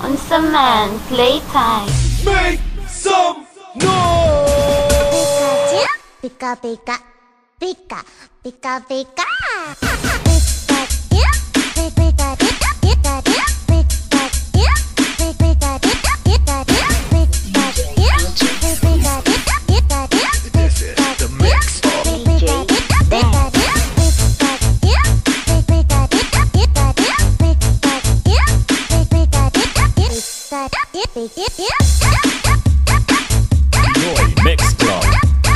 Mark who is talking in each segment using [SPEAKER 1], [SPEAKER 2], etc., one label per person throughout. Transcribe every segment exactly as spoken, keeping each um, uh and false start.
[SPEAKER 1] Unsa man, playtime.
[SPEAKER 2] Make some noise!
[SPEAKER 3] Pika pika, pika pika pika.
[SPEAKER 2] Pinoy Mix Club.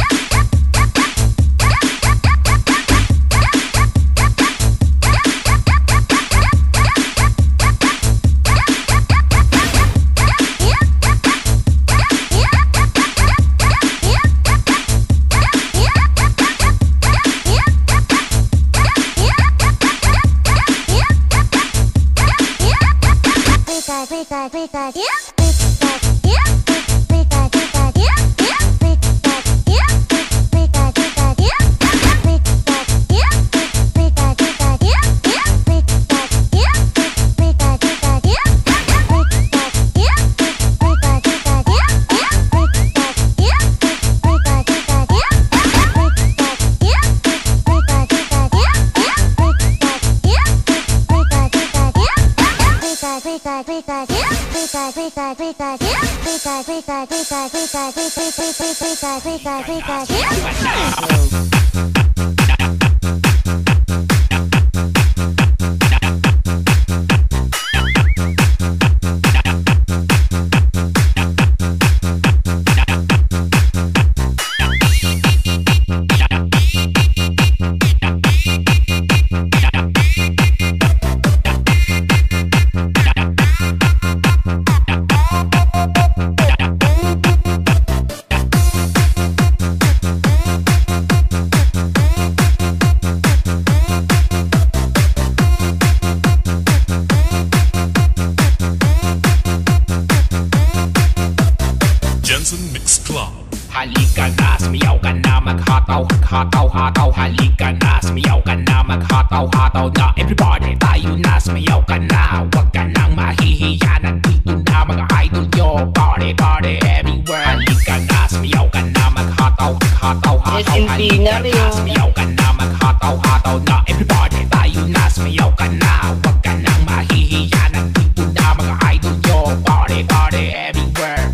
[SPEAKER 2] Mix Club.
[SPEAKER 4] Halika na, sumiyaw ka na, maghataw, hataw, hataw. Halika na, sumiyaw ka na, maghataw, hataw na. Everybody, tayo na, sumiyaw ka na. Huwag ka nang mahihiya, nandito na mga idol nyo. Party, party everywhere. Halika na, sumiyaw ka na, maghataw, hataw, hataw. Halika na, sumiyaw ka na, maghataw, hataw na. Everybody, tayo na, sumiyaw ka na. Huwag ka nang mahihiya, nandito na mga idol nyo. Party, party everywhere.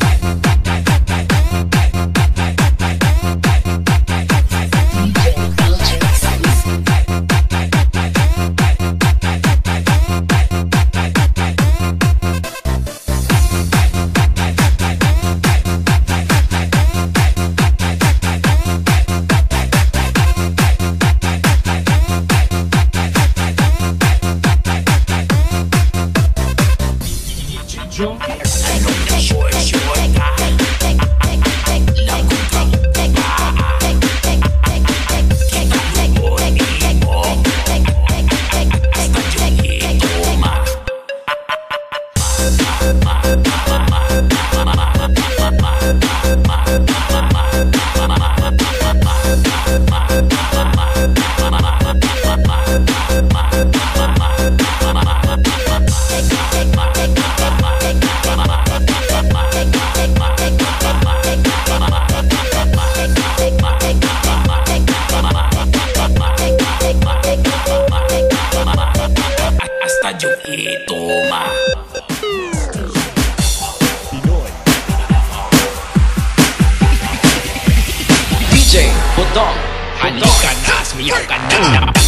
[SPEAKER 4] Halika na, sumiyaw ka na.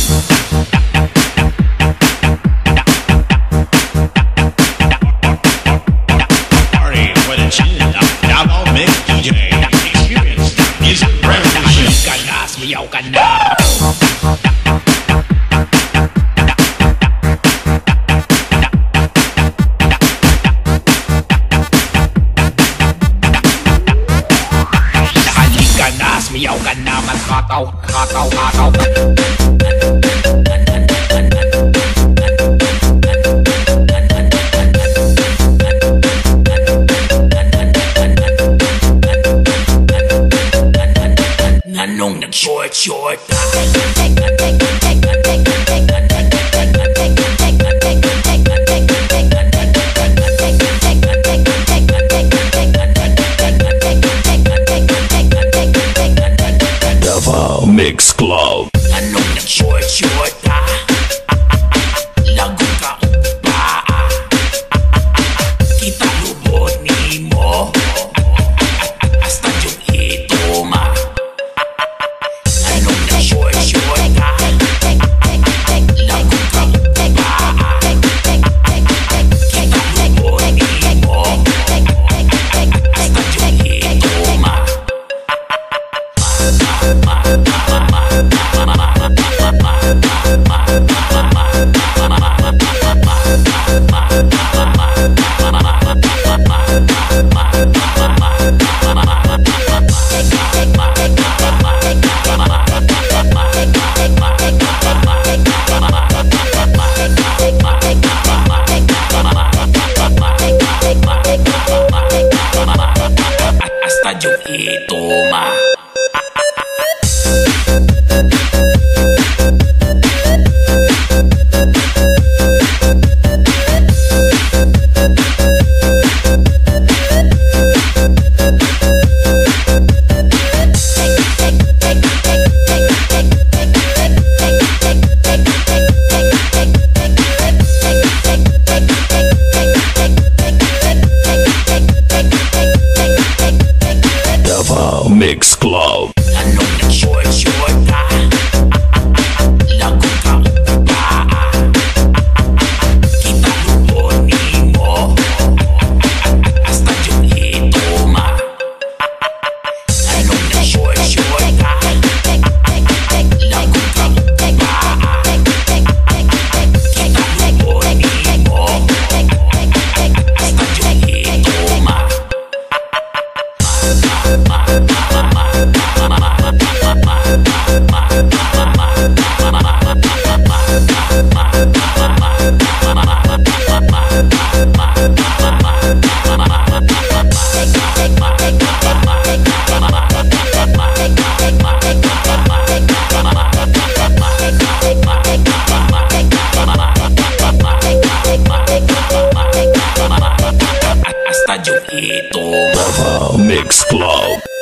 [SPEAKER 2] Party with a chin up. Double Mix D J. Experience music revolution.
[SPEAKER 4] Halika na, sumiyaw ka na. Sumiyaw ka na, maghataw, hataw, hataw. Nanong nag-short, short.
[SPEAKER 5] Lava Mix Club.